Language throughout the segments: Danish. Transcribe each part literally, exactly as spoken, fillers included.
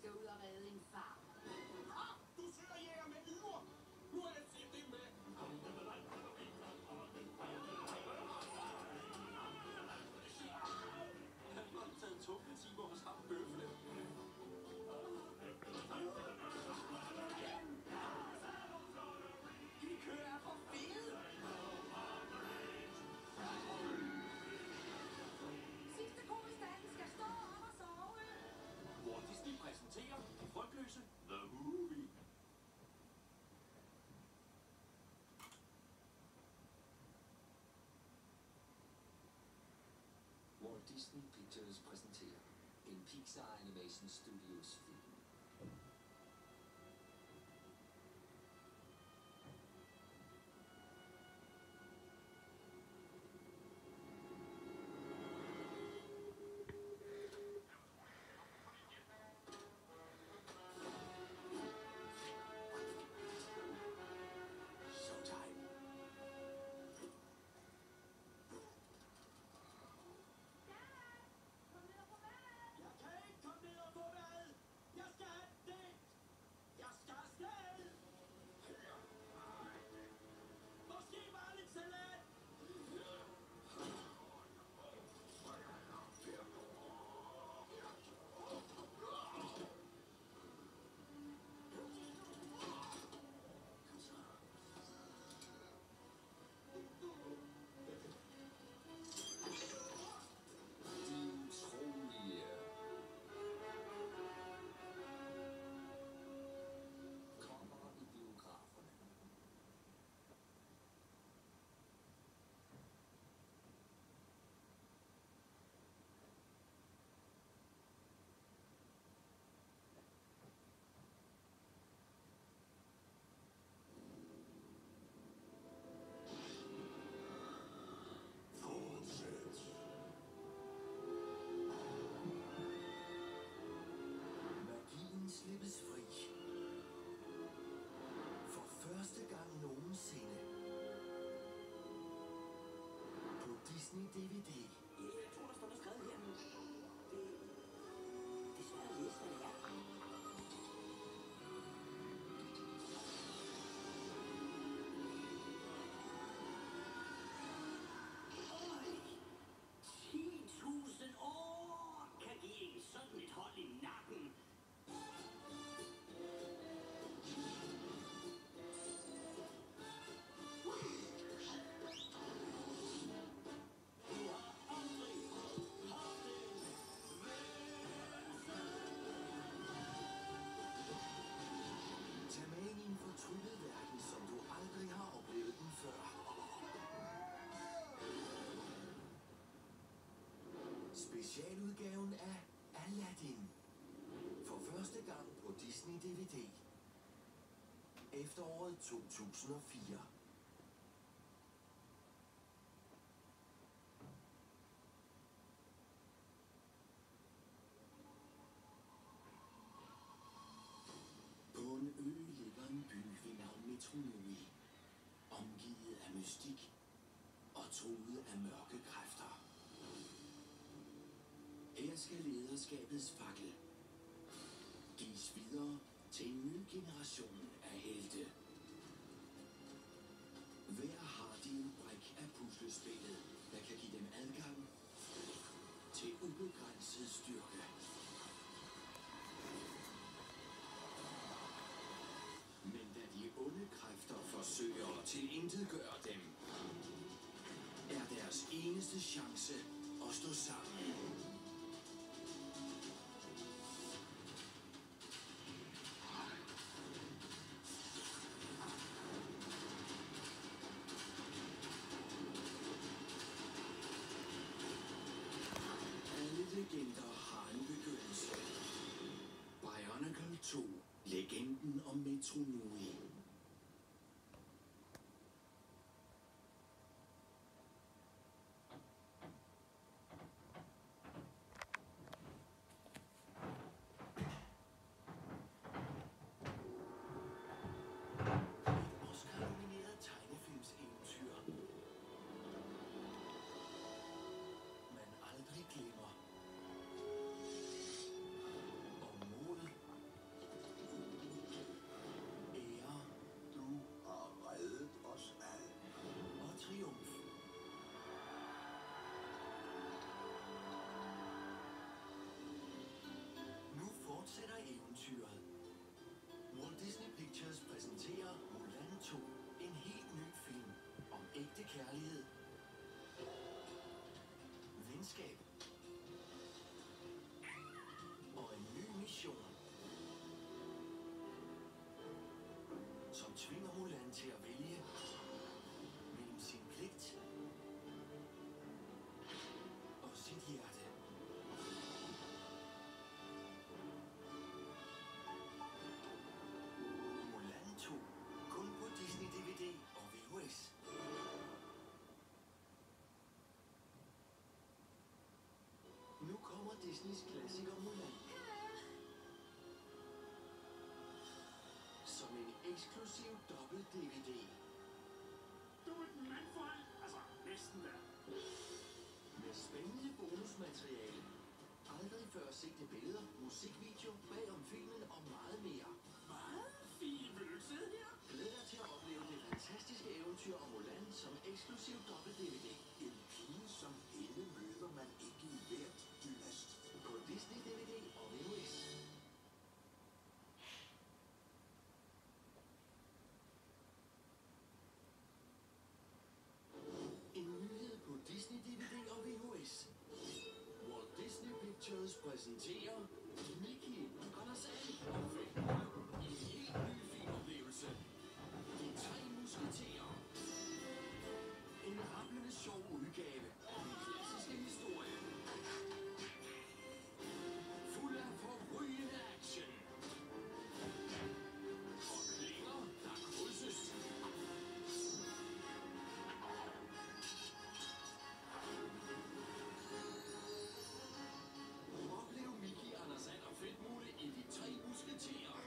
skal ud og redde en far. Ah, du søger jæger med yver! Nu er jeg set det med! Han har taget tungetimer hos ham bøffele. De kører for fede! Sidste ko i stallen skal stå op og sove. Walt Disney præsenterer De Frygtløse The Movie. Walt Disney Pictures præsenterer en Pixar Animation Studios film. Slippes fri. For første gang nogensinde. På Disney D V D. Ja, jeg tror, der står noget skrevet her. Det... Det er svært at læse, hvad det er. Øj! ti tusind år kan give en sådan et hold i nakken. Fortryllet verden, som du aldrig har oplevet den før. Specialudgaven af Aladdin. For første gang på Disney D V D. Efteråret to tusind og fire. På en ø ligger en by ved navn Metronui, omgivet af mystik og truet af mørke kræfter. Her skal lederskabets fakkel gives videre til en ny generation af helte. Hver har de en brik af puslespillet, der kan give dem adgang til ubegrænset styrke. Men da de onde kræfter forsøger at tilintetgøre dem, er deres eneste chance at stå sammen. Alle legender har en begyndelse. Bionicle to. Legenden om Metronui. eksklusiv dobbelt D V D. Du er den mand for alt. Altså, næsten der. Med spændende bonusmateriale. Aldrig før sete billeder, musikvideo, bag om filmen og meget mere. Meget fin følelse her. Glæd dig til at opleve det fantastiske eventyr om Mulan som eksklusiv dobbelt D V D. En pige som hende møder man ikke i hvert dynast. På Disney D V D og V H S. En nyhed på Disney D V D og V H S. Walt Disney Pictures præsenterer Mickey, Anders And og Fægterne i en helt ny filmoplevelse. De tre musketerer. En rablende sjov udgave af den klassiske historie. Fuld af forrygende action. Og klinger, der krydses. Oplev Mickey, Anders And og Fedtmule i De Tre Musketerer.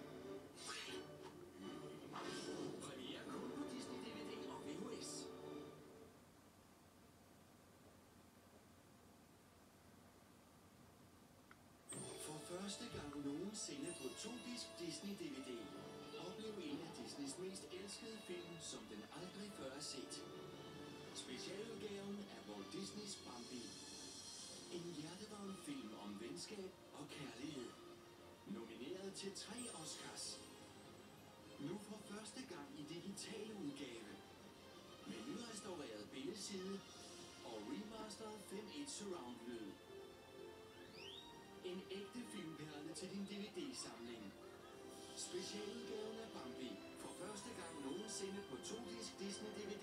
Premiere kun på Disney D V D og V H S. For første gang nogensinde på to-disk Disney D V D. Oplev en af Disneys mest elskede film, som den aldrig før er set. Specialudgaven af Walt Disneys Bambi. En hjertevarm film om venskab og kærlighed. Nomineret til tre Oscars. Nu for første gang i digital udgave. Med nyrestaureret billedside og remasteret fem komma et surround lyd. En ægte filmperle til din D V D-samling. Specialudgaven af Bambi. For første gang nogensinde på to-disk Disney D V D